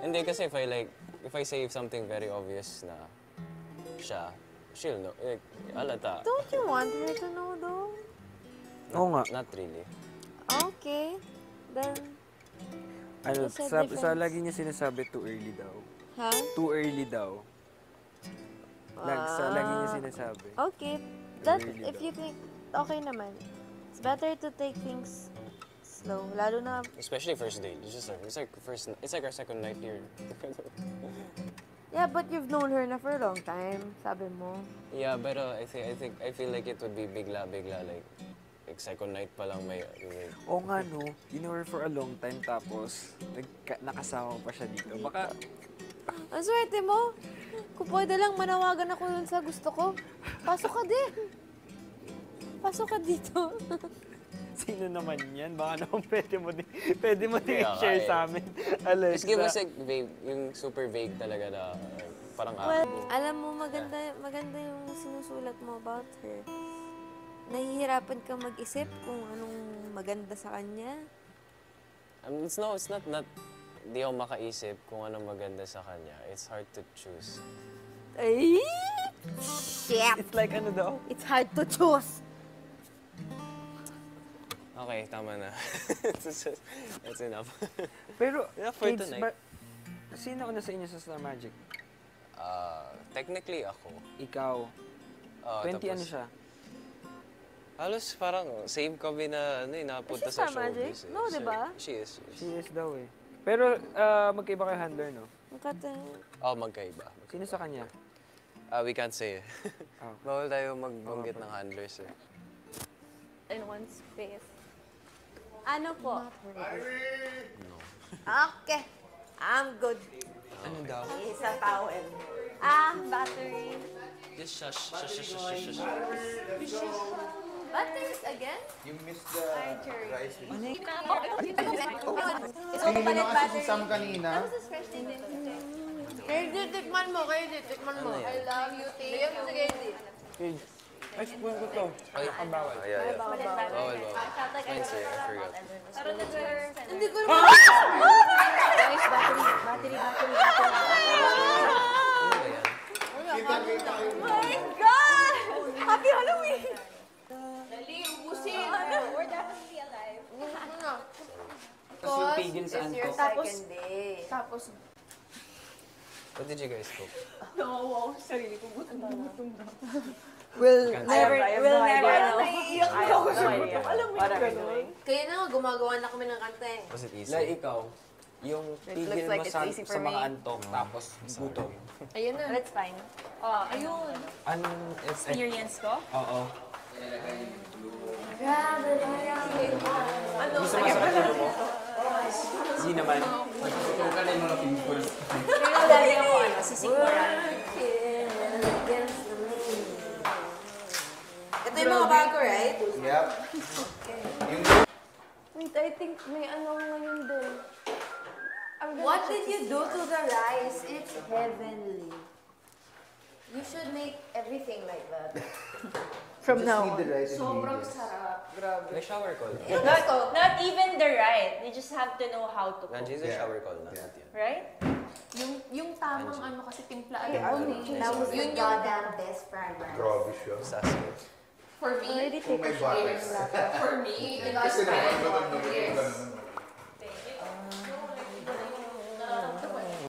Hindi kasi if I say something very obvious na she'll know. Alata. Don't you want her to know though? Oo nga. Not really. Okay. Then, Ano, what's the sa difference? lagi niya sinasabi too early daw. Ha? Too early daw. Sa lagi niya sinasabi. Okay. That, Really if daw. you think, okay naman. It's better to take things slow. Lalo na, Especially first date. It's like our second night here. yeah, but you've known her na for a long time, sabi mo. Yeah, but I feel like it would be bigla like second night pa lang may Oo nga no, you know her for a long time tapos nakasama pa siya dito. Baka, Ang swerte mo. Kung pwede lang manawagan ako dun sa gusto ko. Pasok ka din. Pasok ka dito. sino naman yan? Baka naman pwede mo din Yeah, i-share sa amin. Alexa. Just give us like vague, yung super vague talaga na parang Well, alam mo, maganda yung sinusulat mo about her. Nahihirapan ka mag-isip kung anong maganda sa kanya. it's not di ako makaisip kung anong maganda sa kanya. It's hard to choose. Ay! Shit! It's like ano daw? It's hard to choose. Okay, tama na. That's enough. Pero, Yeah, for kids, tonight. sino una sa inyo sa Star Magic? Technically ako. Ikaw. 20 tapos, ano siya? Halos parang same kami na napunta Is she sa Star Magic? showbiz. No, diba? She is. She is daw eh. Pero, magkaiba kayo handler, no? Magkaiba. Sino sa kanya? We can't say. Oh. Bawal tayo magbanggit ng handlers eh. In one space. Ano po? No. Okay. I'm good. Ano daw? Isa towel. Battery. Just shush. Batteries again? You missed the rice. So, Pinili palit mo kasi si battery. Sam kanina. KD, tikman mo. I love you, thank you. Kids. Ay, spoon ko to. Nakabawal. Yeah. Bawal. Fine, sir. I forgot. Hindi ko naman. Guys, battery. Ano ba yan? Oh my God! Happy Halloween! We're definitely alive. Tapos yung pigil sa antok. Tapos, What did you guys cook? Well, We'll never know. kaya na nga, gumagawa na kami ng kanta eh. Was it easy? like ikaw, yung pigil looks like mo it's easy for sa mga me. antok, tapos gutom. Ayun na. But it's fine. Ayun. Experience ko? Oo. Ano? Gusto mo sa katulog mo? Hindi naman. Pero lagi ako, sisikmuran. Ito yung mga bago, right? Yep. Wait, I think may ano ngayon din. What did you do to the rice? It's heavenly. You should make everything like that. From Just need the rice Sobrang ingredients. sarap. Grabe. May shower call. Not even the right. You just have to know how to cook. Nandiyan sa shower call na. Right? Yung tamang ano kasi timpla ay That was yun yung goddamn best friend. Grabe siya. Sassy. For me, Oh my God. for me, it was Kasi naman, fine. ganun.